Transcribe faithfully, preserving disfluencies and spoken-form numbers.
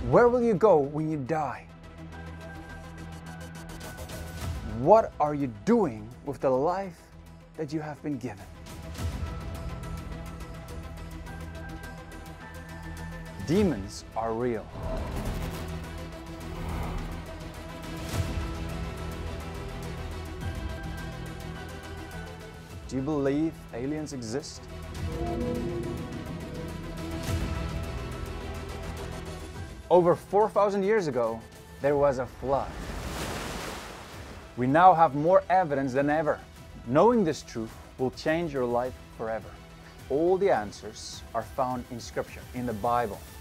Where will you go when you die? What are you doing with the life that you have been given? Demons are real. Do you believe aliens exist? Over four thousand years ago, there was a flood. We now have more evidence than ever. Knowing this truth will change your life forever. All the answers are found in Scripture, in the Bible.